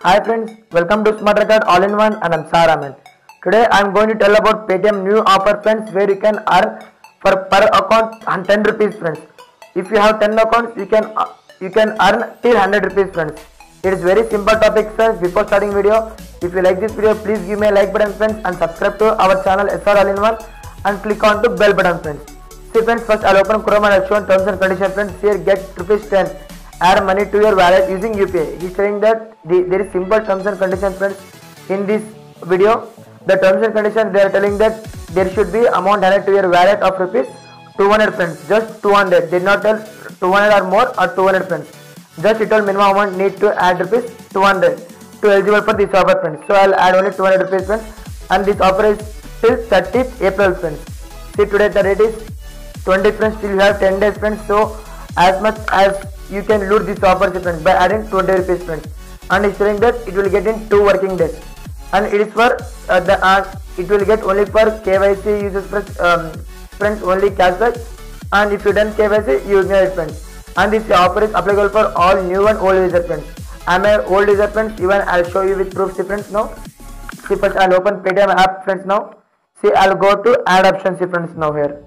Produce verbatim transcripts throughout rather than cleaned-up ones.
Hi friends, welcome to Smart Record All-in-One and I'm Saraman. Today I am going to tell about Paytm new offer friends where you can earn for per account and ten rupees friends. If you have ten accounts you can uh, you can earn till one hundred rupees friends. It is very simple topic friends. Before starting video, if you like this video please give me a like button friends and subscribe to our channel S R All-in-One and click on to bell button friends. See friends, first I'll open Chrome and I'll show terms and conditions friends. Here get rupees ten. Add money to your wallet using U P I. He's saying that the, there is simple terms and conditions friends in this video. The terms and conditions they are telling that there should be amount added to your wallet of rupees two hundred friends. Just two hundred. Did not tell two hundred or more or two hundred friends. Just it told minimum amount need to add rupees two hundred to eligible for this offer friends. So I'll add only two hundred rupees friends and this offer is till thirtieth April friends. See today the date is twenty friends. Still you have ten days friends. So as much as you can loot this offer friends by adding twenty rupees friends, and it's saying that it will get in two working days, and it is for uh, the uh, it will get only for K Y C users friends, um, friends only cashback, and if you done K Y C you ignore it friends, and this offer is applicable for all new and old user friends. I'm a old user friends, even I'll show you with proofs friends now. See first I'll open Paytm app friends now. See I'll go to add options friends now here.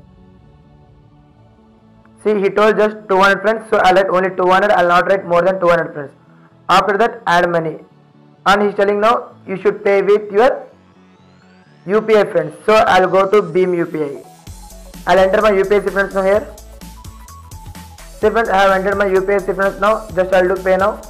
See, he told just two hundred friends, so I'll write only two hundred, I'll not write more than two hundred friends. After that, add money. And he's telling now, you should pay with your U P I friends. So, I'll go to Beam U P I. I'll enter my U P I friends now here. See friends, I have entered my U P I friends now. Just I'll do pay now.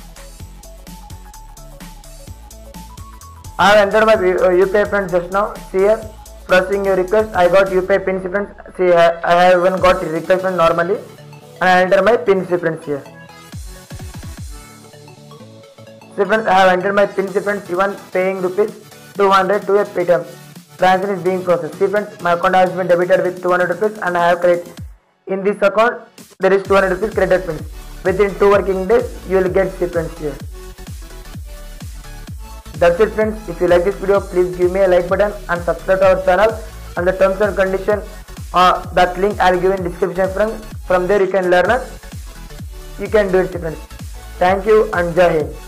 I have entered my U P I friends just now. See here. Processing your request, I got U P I pin friends. See, I have even got request normally, and I enter my pin friends here. See friends, I have entered my pin friends, even paying rupees two hundred to a Paytm. Transaction is being processed. See friends, my account has been debited with two hundred rupees, and I have credit. In this account, there is two hundred rupees credit friends. Within two working days, you will get see friends here. That's it friends. If you like this video, please give me a like button and subscribe to our channel. And the terms and condition, uh, that link I'll give in description friends. From there you can learn it. You can do it friends. Thank you and Jai Hind.